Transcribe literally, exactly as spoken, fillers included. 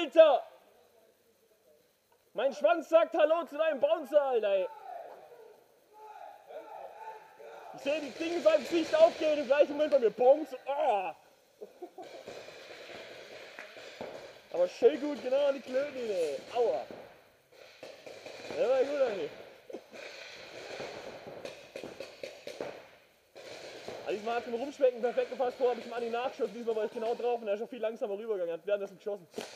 Alter! Mein Schwanz sagt Hallo zu deinem Bouncer, Alter, ey. Ich sehe die Dinge in seinem Gesicht aufgehen, im gleichen Moment bei mir Bounce. Oh. Aber schön gut, genau an die Klöten, ey. Aua. Der war gut, ey. Also diesmal hat es mit dem Rumschmecken perfekt gepasst. Vorher habe ich ihm an die Nachschuss, diesmal war ich genau drauf und er ist schon viel langsamer rübergegangen. Er hat währenddessen geschossen.